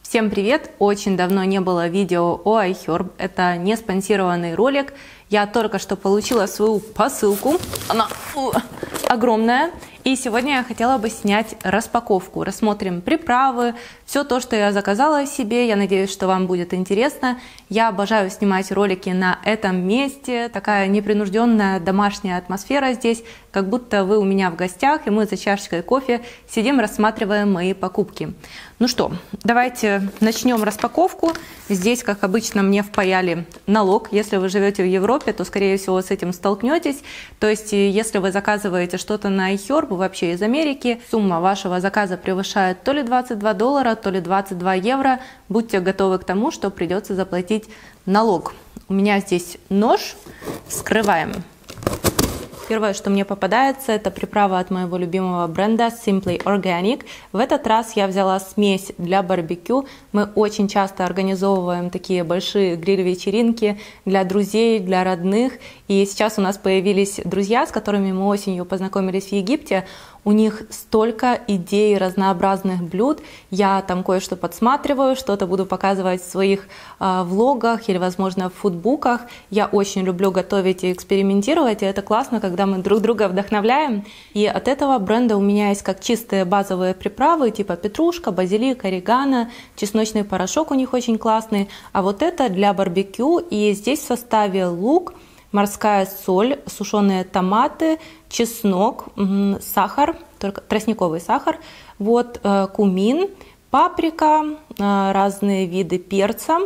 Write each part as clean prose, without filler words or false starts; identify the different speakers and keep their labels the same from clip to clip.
Speaker 1: Всем привет! Очень давно не было видео о iHerb. Это не спонсированный ролик. Я только что получила свою посылку. Она огромная. И сегодня я хотела бы снять распаковку. Рассмотрим приправы, все то, что я заказала себе. Я надеюсь, что вам будет интересно. Я обожаю снимать ролики на этом месте. Такая непринужденная домашняя атмосфера здесь, как будто вы у меня в гостях, и мы за чашечкой кофе сидим, рассматриваем мои покупки. Ну что, давайте начнем распаковку. Здесь, как обычно, мне впаяли налог. Если вы живете в Европе, то, скорее всего, с этим столкнетесь. То есть, если вы заказываете что-то на iHerb, вообще из Америки, сумма вашего заказа превышает то ли $22, то ли 22 евро. Будьте готовы к тому, что придется заплатить налог. У меня здесь нож. Вскрываем. Первое, что мне попадается, это приправа от моего любимого бренда Simply Organic. В этот раз я взяла смесь для барбекю. Мы очень часто организовываем такие большие гриль-вечеринки для друзей, для родных. И сейчас у нас появились друзья, с которыми мы осенью познакомились в Египте. У них столько идей разнообразных блюд. Я там кое-что подсматриваю, что-то буду показывать в своих влогах или, возможно, в фудбуках. Я очень люблю готовить и экспериментировать, и это классно, когда мы друг друга вдохновляем. И от этого бренда у меня есть как чистые базовые приправы, типа петрушка, базилик, орегано, чесночный порошок у них очень классный. А вот это для барбекю, и здесь в составе лук, морская соль, сушеные томаты, чеснок, сахар, только тростниковый сахар, вот, кумин, паприка, разные виды перца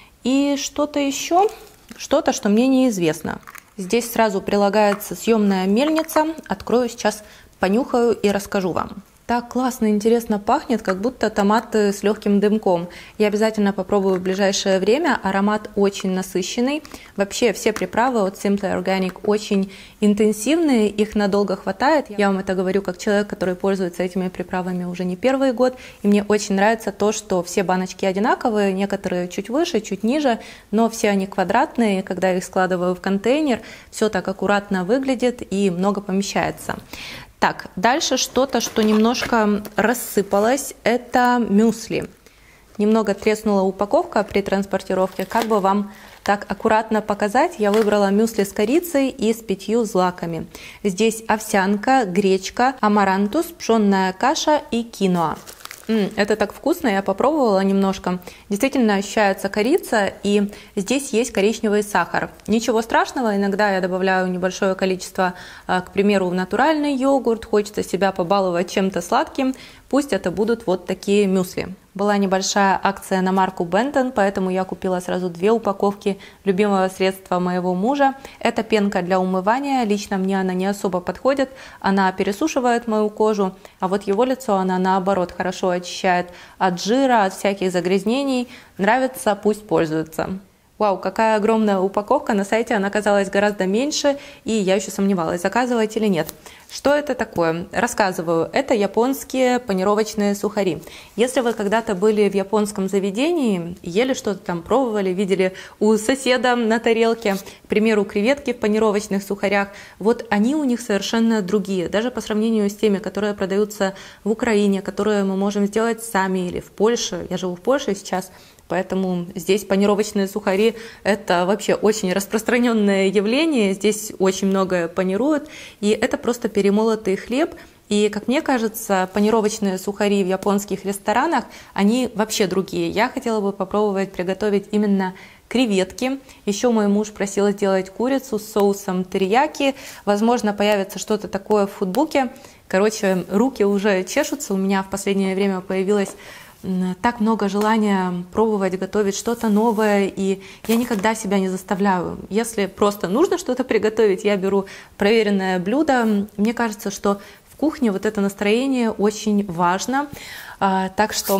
Speaker 1: и что-то еще, что-то, что мне неизвестно. Здесь сразу прилагается съемная мельница. Открою сейчас, понюхаю и расскажу вам. Так классно, интересно пахнет, как будто томаты с легким дымком. Я обязательно попробую в ближайшее время. Аромат очень насыщенный. Вообще все приправы от Simply Organic очень интенсивные, их надолго хватает. Я вам это говорю как человек, который пользуется этими приправами уже не первый год. И мне очень нравится то, что все баночки одинаковые, некоторые чуть выше, чуть ниже, но все они квадратные. Когда я их складываю в контейнер, все так аккуратно выглядит и много помещается. Так, дальше что-то, что немножко рассыпалось, это мюсли. Немного треснула упаковка при транспортировке. Как бы вам так аккуратно показать, я выбрала мюсли с корицей и с 5 злаками. Здесь овсянка, гречка, амарантус, пшенная каша и киноа. Это так вкусно, я попробовала немножко. Действительно ощущается корица, и здесь есть коричневый сахар. Ничего страшного, иногда я добавляю небольшое количество, к примеру, в натуральный йогурт, хочется себя побаловать чем-то сладким, пусть это будут вот такие мюсли. Была небольшая акция на марку Benton, поэтому я купила сразу 2 упаковки любимого средства моего мужа. Это пенка для умывания, лично мне она не особо подходит, она пересушивает мою кожу, а вот его лицо она наоборот хорошо очищает от жира, от всяких загрязнений. Нравится, пусть пользуется. Вау, какая огромная упаковка, на сайте она оказалась гораздо меньше, и я еще сомневалась, заказывать или нет. Что это такое? Рассказываю. Это японские панировочные сухари. Если вы когда-то были в японском заведении, ели что-то там, пробовали, видели у соседа на тарелке, к примеру, креветки в панировочных сухарях, вот они у них совершенно другие, даже по сравнению с теми, которые продаются в Украине, которые мы можем сделать сами, или в Польше. Я живу в Польше сейчас. Поэтому здесь панировочные сухари – это вообще очень распространенное явление. Здесь очень многое панируют, и это просто перемолотый хлеб. И, как мне кажется, панировочные сухари в японских ресторанах, они вообще другие. Я хотела бы попробовать приготовить именно креветки. Еще мой муж просил сделать курицу с соусом терияки. Возможно, появится что-то такое в фудбуке. Короче, руки уже чешутся. У меня в последнее время появилось так много желания пробовать, готовить что-то новое, и я никогда себя не заставляю. Если просто нужно что-то приготовить, я беру проверенное блюдо. Мне кажется, что в кухне вот это настроение очень важно, так что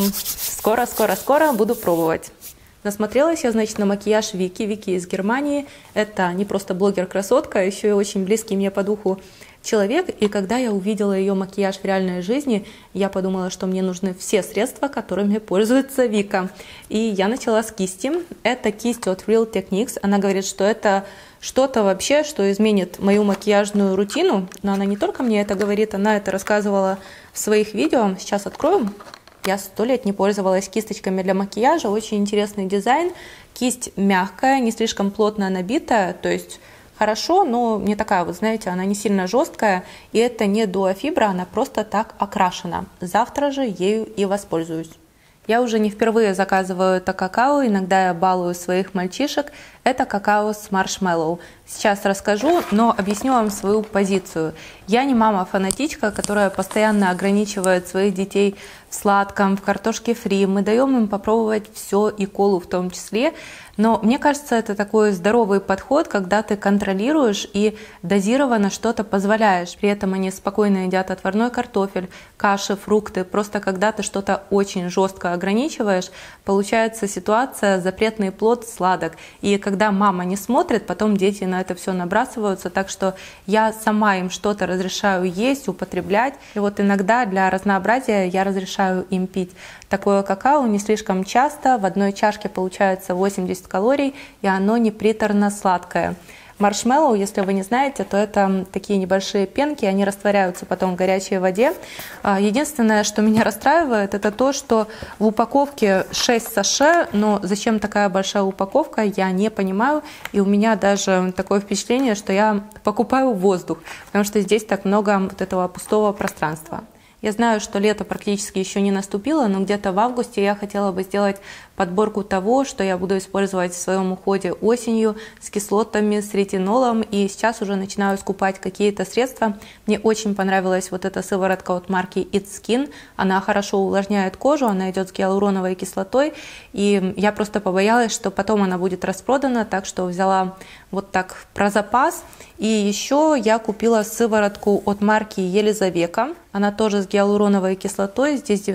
Speaker 1: скоро буду пробовать. Насмотрелась я, значит, на макияж Вики. Вики из Германии. Это не просто блогер-красотка, а еще и очень близкий мне по духу человек. И когда я увидела ее макияж в реальной жизни, я подумала, что мне нужны все средства, которыми пользуется Вика. И я начала с кисти. Это кисть от Real Techniques. Она говорит, что это что-то вообще, что изменит мою макияжную рутину. Но она не только мне это говорит, она это рассказывала в своих видео. Сейчас откроем. Я 100 лет не пользовалась кисточками для макияжа, очень интересный дизайн. Кисть мягкая, не слишком плотно набитая, то есть хорошо, но не такая, вот знаете, она не сильно жесткая, и это не дуофибра, она просто так окрашена. Завтра же ею и воспользуюсь. Я уже не впервые заказываю это какао, иногда я балую своих мальчишек. Это какао с маршмеллоу. Сейчас расскажу, но объясню вам свою позицию. Я не мама-фанатичка, которая постоянно ограничивает своих детей в сладком, в картошке фри. Мы даем им попробовать все, и колу в том числе. Но мне кажется, это такой здоровый подход, когда ты контролируешь и дозированно что-то позволяешь. При этом они спокойно едят отварной картофель, каши, фрукты. Просто когда ты что-то очень жестко ограничиваешь, получается ситуация запретный плод сладок. И когда мама не смотрит, потом дети на это все набрасываются. Так что я сама им что-то разрешаю есть, употреблять. И вот иногда для разнообразия я разрешаю им пить такое какао не слишком часто. В одной чашке получается 80 калорий, и оно не приторно-сладкое. Маршмеллоу, если вы не знаете, то это такие небольшие пенки, они растворяются потом в горячей воде. Единственное, что меня расстраивает, это то, что в упаковке 6 саше, но зачем такая большая упаковка, я не понимаю. И у меня даже такое впечатление, что я покупаю воздух, потому что здесь так много вот этого пустого пространства. Я знаю, что лето практически еще не наступило, но где-то в августе я хотела бы сделать подборку того, что я буду использовать в своем уходе осенью с кислотами, с ретинолом. И сейчас уже начинаю скупать какие-то средства. Мне очень понравилась вот эта сыворотка от марки It's Skin. Она хорошо увлажняет кожу, она идет с гиалуроновой кислотой. И я просто побоялась, что потом она будет распродана, так что взяла вот так про запас. И еще я купила сыворотку от марки Елизавека. Она тоже с гиалуроновой кислотой. Здесь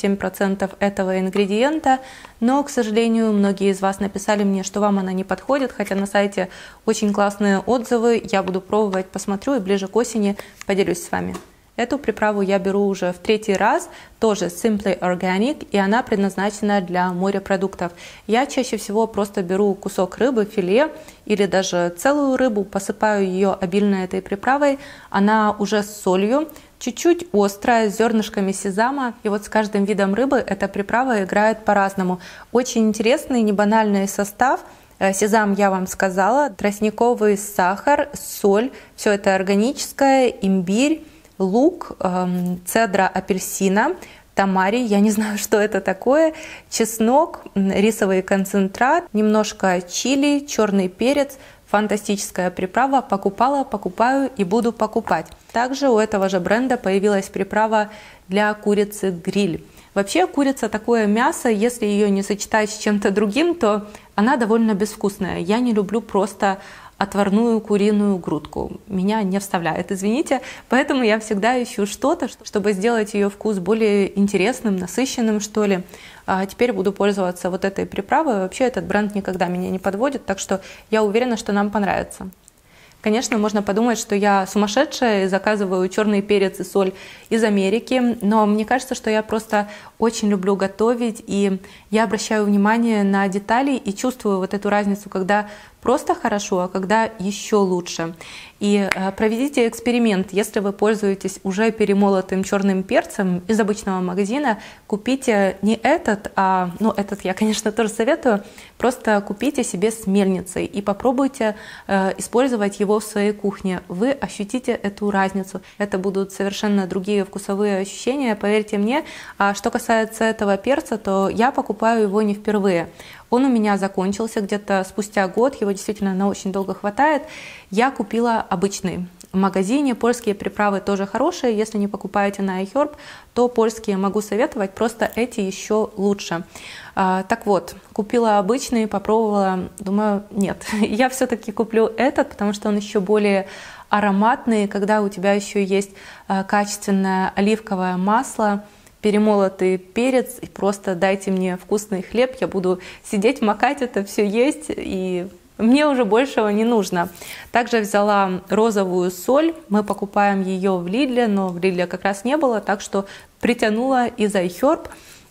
Speaker 1: 97% этого ингредиента. Но, к сожалению, многие из вас написали мне, что вам она не подходит. Хотя на сайте очень классные отзывы. Я буду пробовать, посмотрю и ближе к осени поделюсь с вами. Эту приправу я беру уже в 3-й раз, тоже Simply Organic, и она предназначена для морепродуктов. Я чаще всего просто беру кусок рыбы, филе или даже целую рыбу, посыпаю ее обильно этой приправой. Она уже с солью, чуть-чуть острая, с зернышками сезама. И вот с каждым видом рыбы эта приправа играет по-разному. Очень интересный, небанальный состав. Сезам я вам сказала, тростниковый сахар, соль, все это органическое, имбирь, лук, цедра апельсина, тамарий, я не знаю, что это такое, чеснок, рисовый концентрат, немножко чили, черный перец. Фантастическая приправа. Покупала, покупаю и буду покупать. Также у этого же бренда появилась приправа для курицы гриль. Вообще курица такое мясо, если ее не сочетать с чем-то другим, то она довольно безвкусная. Я не люблю просто отварную куриную грудку. Меня не вставляет, извините. Поэтому я всегда ищу что-то, чтобы сделать ее вкус более интересным, насыщенным, что ли. А теперь буду пользоваться вот этой приправой. Вообще этот бренд никогда меня не подводит, так что я уверена, что нам понравится. Конечно, можно подумать, что я сумасшедшая и заказываю черный перец и соль из Америки, но мне кажется, что я просто очень люблю готовить, и я обращаю внимание на детали и чувствую вот эту разницу, когда просто хорошо, а когда еще лучше. И проведите эксперимент. Если вы пользуетесь уже перемолотым черным перцем из обычного магазина, купите не этот, этот я, конечно, тоже советую, просто купите себе с мельницей и попробуйте использовать его в своей кухне. Вы ощутите эту разницу. Это будут совершенно другие вкусовые ощущения, поверьте мне. А что касается этого перца, то я покупаю его не впервые. Он у меня закончился где-то спустя год, его действительно на очень долго хватает. Я купила обычный в магазине. Польские приправы тоже хорошие. Если не покупаете на iHerb, то польские могу советовать, просто эти еще лучше. Так вот, купила обычный, попробовала, думаю, нет, я все-таки куплю этот, потому что он еще более ароматный, когда у тебя еще есть качественное оливковое масло, перемолотый перец, и просто дайте мне вкусный хлеб, я буду сидеть, макать это все есть, и мне уже большего не нужно. Также взяла розовую соль, мы покупаем ее в Lidl, но в Lidl как раз не было, так что притянула из iHerb.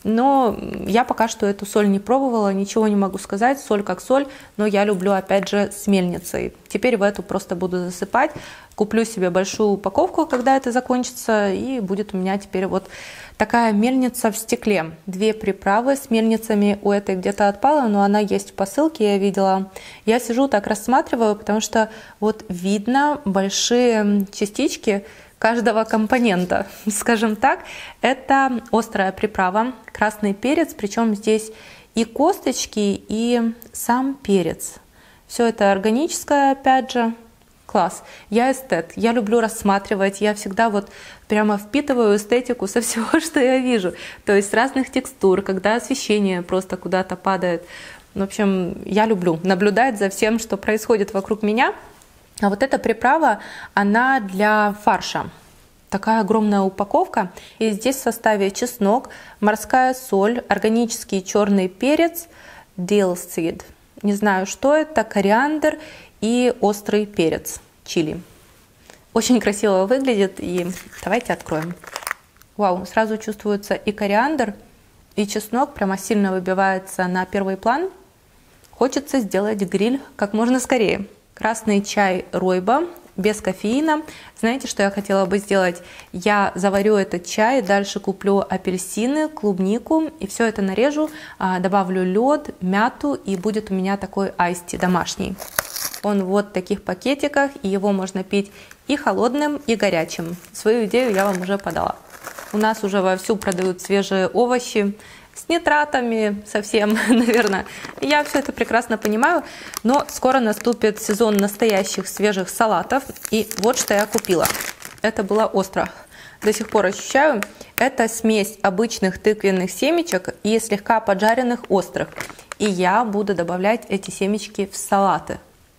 Speaker 1: Но я пока что эту соль не пробовала, ничего не могу сказать, соль как соль, но я люблю опять же с мельницей. Теперь в эту просто буду засыпать, куплю себе большую упаковку, когда это закончится, и будет у меня теперь вот такая мельница в стекле. 2 приправы с мельницами, у этой где-то отпала, но она есть в посылке, я видела. Я сижу так рассматриваю, потому что вот видно большие частички каждого компонента, скажем так. Это острая приправа, красный перец, причем здесь и косточки, и сам перец. Все это органическое, опять же. Класс. Я эстет, я люблю рассматривать, я всегда вот прямо впитываю эстетику со всего, что я вижу. То есть разных текстур, когда освещение просто куда-то падает. В общем, я люблю наблюдать за всем, что происходит вокруг меня. А вот эта приправа, она для фарша. Такая огромная упаковка. И здесь в составе чеснок, морская соль, органический черный перец, dill seed. Не знаю, что это, кориандр и острый перец, чили. Очень красиво выглядит, и давайте откроем. Вау, сразу чувствуется и кориандр, и чеснок прямо сильно выбивается на первый план. Хочется сделать гриль как можно скорее. Красный чай ройба, без кофеина. Знаете, что я хотела бы сделать? Я заварю этот чай, дальше куплю апельсины, клубнику, и все это нарежу, добавлю лед, мяту, и будет у меня такой айсти домашний. Он вот в таких пакетиках, и его можно пить и холодным, и горячим. Свою идею я вам уже подала. У нас уже вовсю продают свежие овощи с нитратами совсем, наверное. Я все это прекрасно понимаю, но скоро наступит сезон настоящих свежих салатов. И вот что я купила. Это было остро. До сих пор ощущаю. Это смесь обычных тыквенных семечек и слегка поджаренных острых. И я буду добавлять эти семечки в салаты.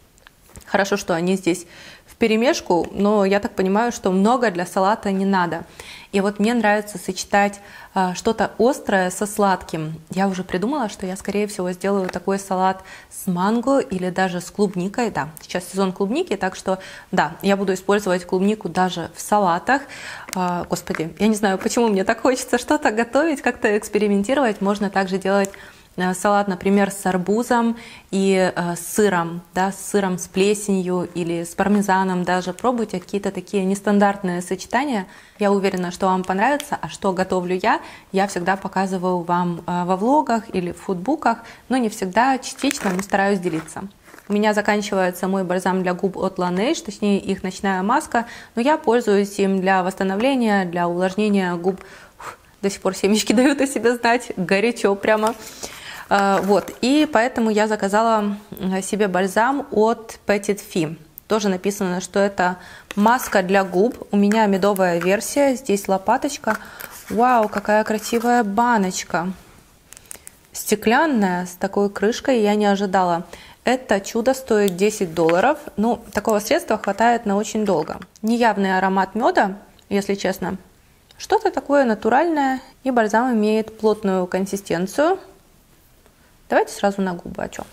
Speaker 1: Хорошо, что они здесь вперемешку, но я так понимаю, что много для салата не надо. И вот мне нравится сочетать что-то острое со сладким. Я уже придумала, что я, скорее всего, сделаю такой салат с манго или даже с клубникой. Да, сейчас сезон клубники, так что, да, я буду использовать клубнику даже в салатах. Господи, я не знаю, почему мне так хочется что-то готовить, как-то экспериментировать. Можно также делать салат, например, с арбузом и с сыром, да, с сыром с плесенью или с пармезаном даже. Пробуйте какие-то такие нестандартные сочетания. Я уверена, что вам понравится. А что готовлю я всегда показываю вам во влогах или в фудбуках, но не всегда, частично, но стараюсь делиться. У меня заканчивается мой бальзам для губ от Laneige, точнее их ночная маска, но я пользуюсь им для восстановления, для увлажнения губ. До сих пор семечки дают о себе знать, горячо прямо. Вот, и поэтому я заказала себе бальзам от Petit Fi. Тоже написано, что это маска для губ. У меня медовая версия, здесь лопаточка. Вау, какая красивая баночка. Стеклянная, с такой крышкой, я не ожидала. Это чудо стоит $10. Ну, такого средства хватает на очень долго. Неявный аромат меда, если честно. Что-то такое натуральное, и бальзам имеет плотную консистенцию. Давайте сразу на губы, а что?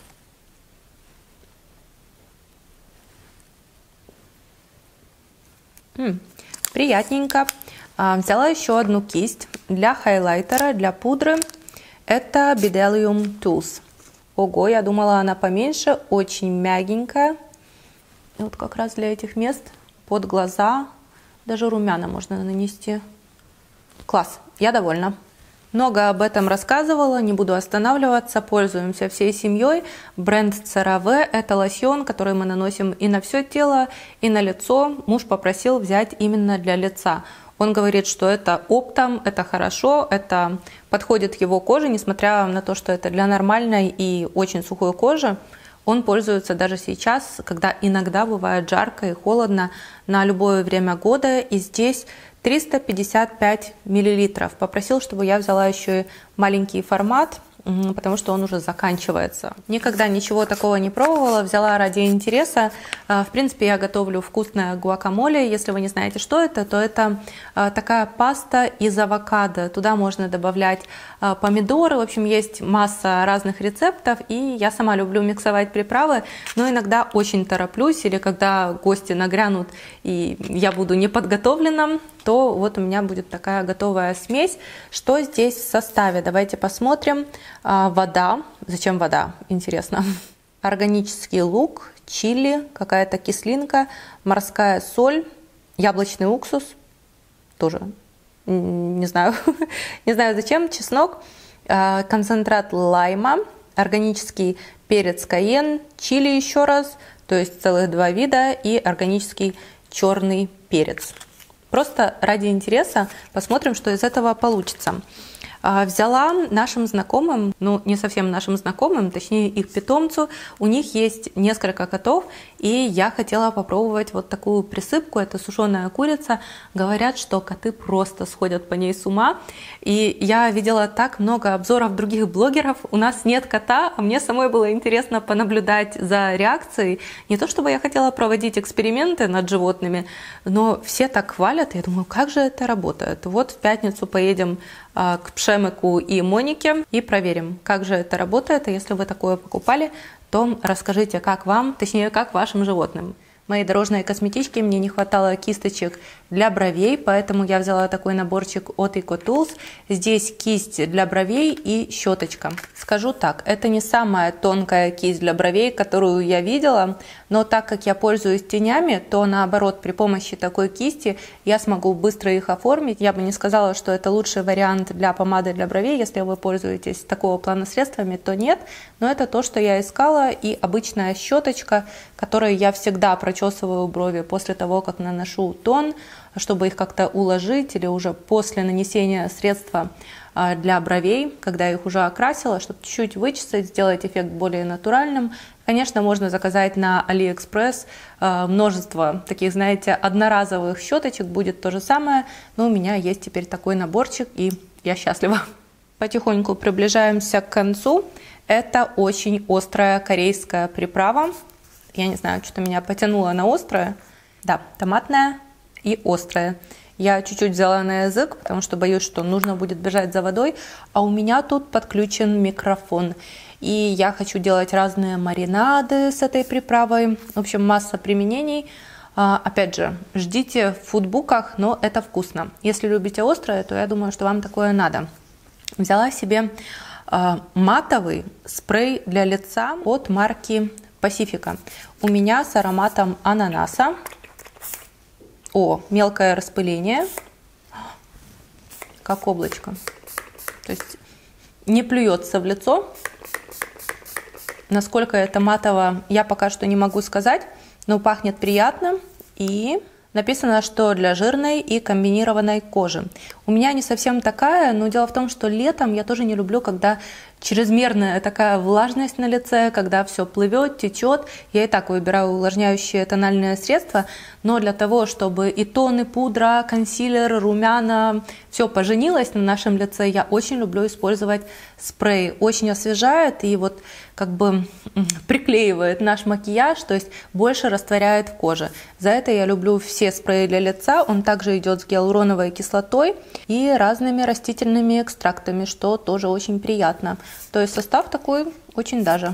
Speaker 1: Приятненько. Взяла еще одну кисть для хайлайтера, для пудры. Это Bdellium Tools. Ого, я думала, она поменьше, очень мягенькая. И вот как раз для этих мест под глаза, даже румяна можно нанести. Класс, я довольна. Много об этом рассказывала, не буду останавливаться, пользуемся всей семьей. Бренд CeraVe – это лосьон, который мы наносим и на все тело, и на лицо. Муж попросил взять именно для лица. Он говорит, что это оптом, это хорошо, это подходит его коже, несмотря на то, что это для нормальной и очень сухой кожи. Он пользуется даже сейчас, когда иногда бывает жарко и холодно, на любое время года. И здесь 355 миллилитров. Попросил, чтобы я взяла еще и маленький формат, потому что он уже заканчивается. Никогда ничего такого не пробовала, взяла ради интереса. В принципе, я готовлю вкусное гуакамоле. Если вы не знаете, что это, то это такая паста из авокадо. Туда можно добавлять помидоры. В общем, есть масса разных рецептов, и я сама люблю миксовать приправы, но иногда очень тороплюсь, или когда гости нагрянут, и я буду неподготовлена, то вот у меня будет такая готовая смесь. Что здесь в составе? Давайте посмотрим. Вода. Зачем вода? Интересно. Органический лук, чили, какая-то кислинка, морская соль, яблочный уксус. Тоже не знаю, не знаю зачем. Чеснок, концентрат лайма, органический перец кайен, чили еще раз, то есть целых 2 вида, и органический черный перец. Просто ради интереса посмотрим, что из этого получится. Взяла нашим знакомым, ну не совсем нашим знакомым, точнее их питомцу, у них есть несколько котов, и я хотела попробовать вот такую присыпку, это сушеная курица. Говорят, что коты просто сходят по ней с ума, и я видела так много обзоров других блогеров, у нас нет кота, а мне самой было интересно понаблюдать за реакцией. Не то чтобы я хотела проводить эксперименты над животными, но все так хвалят, я думаю, как же это работает. Вот в пятницу поедем к Пшемыку и Монике и проверим, как же это работает. И если вы такое покупали, то расскажите, как вам, точнее, как вашим животным. Моей дорожной косметички мне не хватало кисточек для бровей, поэтому я взяла такой наборчик от EcoTools. Здесь кисть для бровей и щеточка. Скажу так, это не самая тонкая кисть для бровей, которую я видела, но так как я пользуюсь тенями, то наоборот, при помощи такой кисти я смогу быстро их оформить. Я бы не сказала, что это лучший вариант для помады для бровей. Если вы пользуетесь такого плана средствами, то нет, но это то, что я искала, и обычная щеточка, которой я всегда прочесываю брови после того, как наношу тон, чтобы их как-то уложить, или уже после нанесения средства для бровей, когда я их уже окрасила, чтобы чуть-чуть вычесать, сделать эффект более натуральным. Конечно, можно заказать на AliExpress множество таких, знаете, одноразовых щеточек, будет то же самое, но у меня есть теперь такой наборчик, и я счастлива. Потихоньку приближаемся к концу. Это очень острая корейская приправа. Я не знаю, что-то меня потянуло на острое. Да, томатная и острая. Я чуть-чуть взяла на язык, потому что боюсь, что нужно будет бежать за водой. А у меня тут подключен микрофон. И я хочу делать разные маринады с этой приправой. В общем, масса применений. Опять же, ждите в фудбуках, но это вкусно. Если любите острое, то я думаю, что вам такое надо. Взяла себе матовый спрей для лица от марки Pacifica. У меня с ароматом ананаса. О, мелкое распыление, как облачко. То есть не плюется в лицо. Насколько это матово, я пока что не могу сказать, но пахнет приятно. И написано, что для жирной и комбинированной кожи. У меня не совсем такая, но дело в том, что летом я тоже не люблю, когда чрезмерная такая влажность на лице, когда все плывет, течет. Я и так выбираю увлажняющие тональные средства, но для того, чтобы и тон, и пудра, консилер, румяна, все поженилось на нашем лице, я очень люблю использовать спрей. Очень освежает и вот как бы приклеивает наш макияж, то есть больше растворяет в коже. За это я люблю все спреи для лица. Он также идет с гиалуроновой кислотой и разными растительными экстрактами, что тоже очень приятно. То есть состав такой очень даже.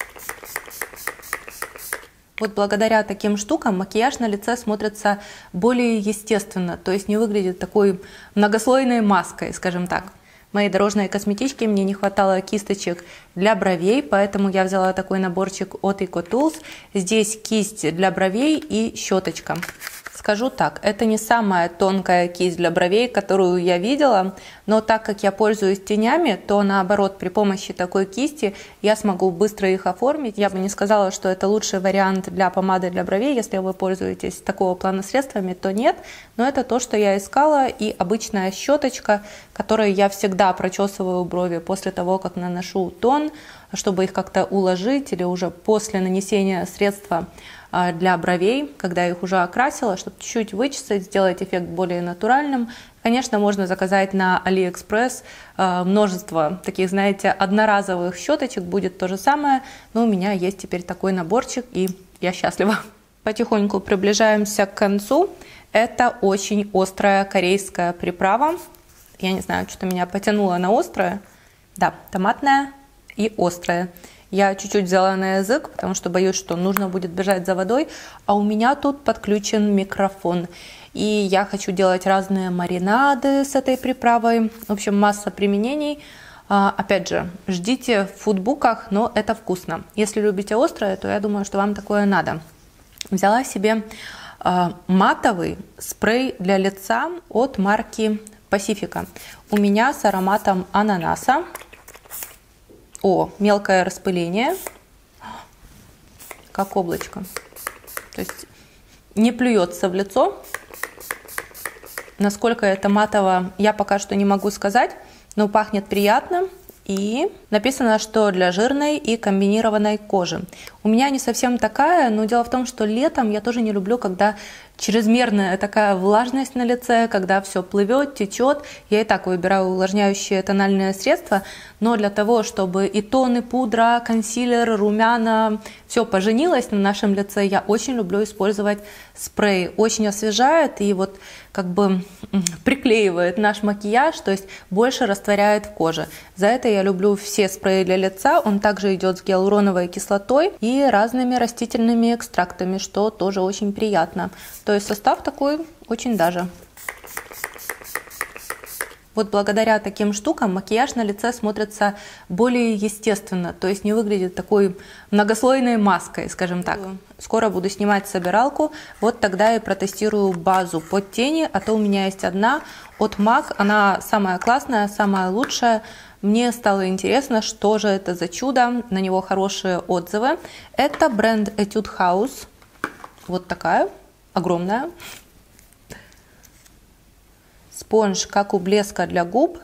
Speaker 1: Вот благодаря таким штукам макияж на лице смотрится более естественно, то есть не выглядит такой многослойной маской, скажем так. Моей дорожной косметички мне не хватало кисточек для бровей, поэтому я взяла такой наборчик от EcoTools. Здесь кисть для бровей и щеточка. Скажу так, это не самая тонкая кисть для бровей, которую я видела, но так как я пользуюсь тенями, то наоборот, при помощи такой кисти я смогу быстро их оформить. Я бы не сказала, что это лучший вариант для помады для бровей. Если вы пользуетесь такого плана средствами, то нет, но это то, что я искала, и обычная щеточка, которой я всегда прочесываю брови после того, как наношу тон, чтобы их как-то уложить, или уже после нанесения средства для бровей, когда я их уже окрасила, чтобы чуть-чуть вычесать, сделать эффект более натуральным. Конечно, можно заказать на AliExpress множество таких, знаете, одноразовых щеточек, будет то же самое, но у меня есть теперь такой наборчик, и я счастлива. Потихоньку приближаемся к концу. Это очень острая корейская приправа. Я не знаю, что-то меня потянуло на острое. Да, томатная и острая. Я чуть-чуть взяла на язык, потому что боюсь, что нужно будет бежать за водой, а у меня тут подключен микрофон. и я хочу делать разные маринады с этой приправой. В общем, масса применений. Опять же, ждите в фудбуках, но это вкусно. Если любите острое, то я думаю, что вам такое надо. Взяла себе матовый спрей для лица от марки Pacifica. У меня с ароматом ананаса. О, мелкое распыление, как облачко. То есть не плюется в лицо. Насколько это матово, я пока что не могу сказать, но пахнет приятно. И написано, что для жирной и комбинированной кожи. У меня не совсем такая, но дело в том, что летом я тоже не люблю, когда чрезмерная такая влажность на лице, когда все плывет, течет. Я и так выбираю увлажняющие тональные средства, но для того, чтобы и тон, и пудра, консилер, румяна, все поженилось на нашем лице, я очень люблю использовать спрей. Очень освежает и вот как бы приклеивает наш макияж, то есть больше растворяет в коже. За это я люблю все спреи для лица. Он также идет с гиалуроновой кислотой и разными растительными экстрактами, что тоже очень приятно. То есть состав такой очень даже. Вот благодаря таким штукам макияж на лице смотрится более естественно, то есть не выглядит такой многослойной маской, скажем так. Скоро буду снимать собиралку, вот тогда и протестирую базу под тени, а то у меня есть одна от MAC, она самая классная, самая лучшая. Мне стало интересно, что же это за чудо, на него хорошие отзывы. Это бренд Etude House, вот такая, огромная. Спонж, как у блеска для губ,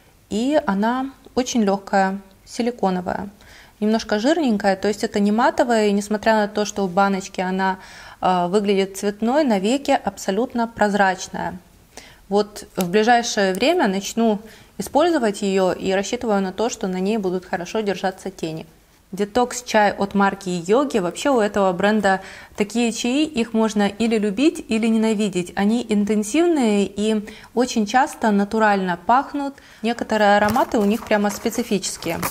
Speaker 1: и она очень легкая, силиконовая, немножко жирненькая, то есть это не матовая, и несмотря на то, что в баночке она выглядит цветной, на веке абсолютно прозрачная. Вот в ближайшее время начну использовать ее и рассчитываю на то, что на ней будут хорошо держаться тени. Детокс-чай от марки Йоги. Вообще у этого бренда такие чаи, их можно или любить, или ненавидеть. Они интенсивные и очень часто натурально пахнут. Некоторые ароматы у них прямо специфические.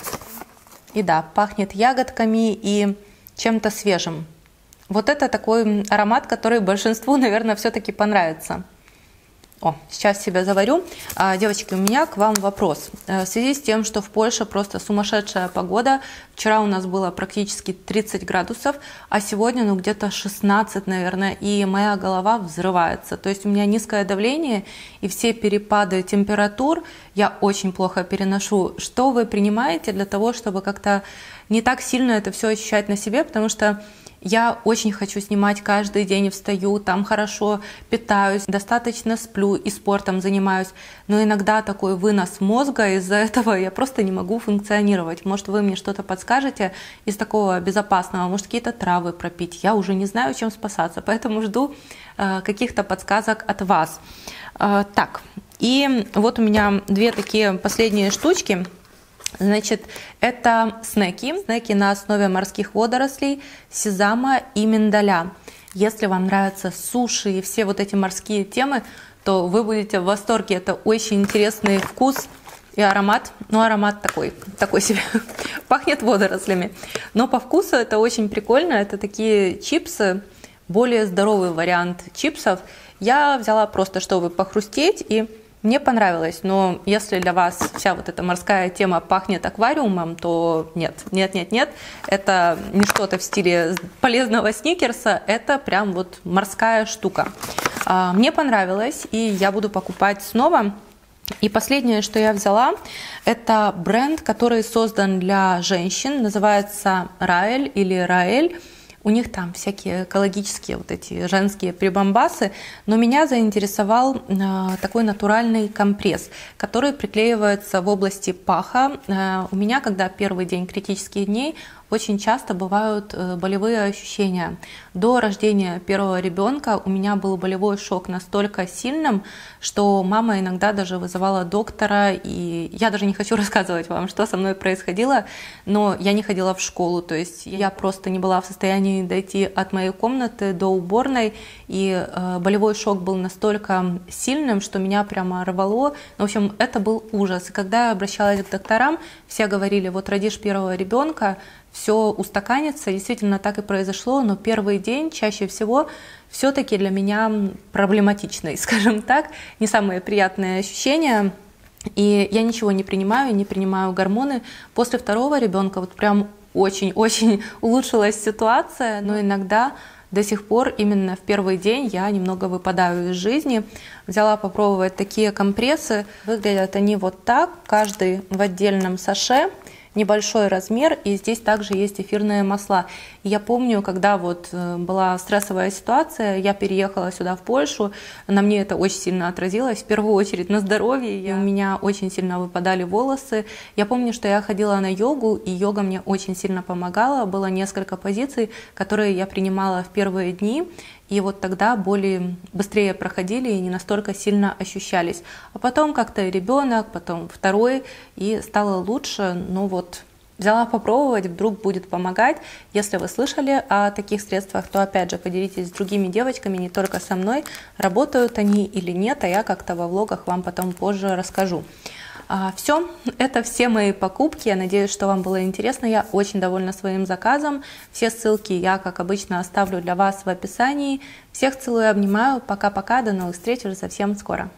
Speaker 1: И да, пахнет ягодками и чем-то свежим. Вот это такой аромат, который большинству, наверное, все-таки понравится. О, сейчас себя заварю. Девочки, у меня к вам вопрос. В связи с тем, что в Польше просто сумасшедшая погода, вчера у нас было практически 30 градусов, а сегодня ну где-то 16, наверное, и моя голова взрывается. То есть у меня низкое давление и все перепады температур я очень плохо переношу. Что вы принимаете для того, чтобы как-то не так сильно это все ощущать на себе, потому что я очень хочу снимать каждый день, встаю, там хорошо питаюсь, достаточно сплю и спортом занимаюсь, но иногда такой вынос мозга, из-за этого я просто не могу функционировать. Может, вы мне что-то подскажете из такого безопасного, может, какие-то травы пропить, я уже не знаю, чем спасаться, поэтому жду каких-то подсказок от вас. Так, и вот у меня две такие последние штучки. Значит, это снеки на основе морских водорослей, сезама и миндаля. Если вам нравятся суши и все вот эти морские темы, то вы будете в восторге. Это очень интересный вкус и аромат. Ну, аромат такой себе. Пахнет водорослями. Но по вкусу это очень прикольно. Это такие чипсы, более здоровый вариант чипсов. Я взяла просто, чтобы похрустеть, и мне понравилось, но если для вас вся вот эта морская тема пахнет аквариумом, то нет, это не что-то в стиле полезного сникерса, это прям вот морская штука. Мне понравилось, и я буду покупать снова. И последнее, что я взяла, это бренд, который создан для женщин, называется Раэль или Раэль. У них там всякие экологические вот эти женские прибамбасы, но меня заинтересовал такой натуральный компресс, который приклеивается в области паха. У меня, когда первый день критических дней, очень часто бывают болевые ощущения. До рождения первого ребенка у меня был болевой шок настолько сильным, что мама иногда даже вызывала доктора, и я даже не хочу рассказывать вам, что со мной происходило, но я не ходила в школу, то есть я просто не была в состоянии дойти от моей комнаты до уборной, и болевой шок был настолько сильным, что меня прямо рвало. В общем, это был ужас. И когда я обращалась к докторам, все говорили: вот родишь первого ребенка, все устаканится. Действительно, так и произошло, но первый день чаще всего все-таки для меня проблематичный, скажем так, не самые приятные ощущения. И я ничего не принимаю гормоны. После второго ребенка вот прям очень-очень улучшилась ситуация, но иногда до сих пор именно в первый день я немного выпадаю из жизни. Взяла попробовать такие компрессы. Выглядят они вот так, каждый в отдельном саше. Небольшой размер, и здесь также есть эфирные масла. И я помню, когда вот была стрессовая ситуация, я переехала сюда, в Польшу, на мне это очень сильно отразилось, в первую очередь на здоровье, и у меня очень сильно выпадали волосы. Я помню, что я ходила на йогу, и йога мне очень сильно помогала, было несколько позиций, которые я принимала в первые дни, и вот тогда боли быстрее проходили и не настолько сильно ощущались. А потом как-то ребенок, потом второй, и стало лучше. Ну вот, взяла попробовать, вдруг будет помогать. Если вы слышали о таких средствах, то опять же поделитесь с другими девочками, не только со мной, работают они или нет, а я как-то во влогах вам потом позже расскажу. Все, это все мои покупки. Я надеюсь, что вам было интересно. Я очень довольна своим заказом. Все ссылки я, как обычно, оставлю для вас в описании. Всех целую и обнимаю. Пока-пока. До новых встреч уже совсем скоро.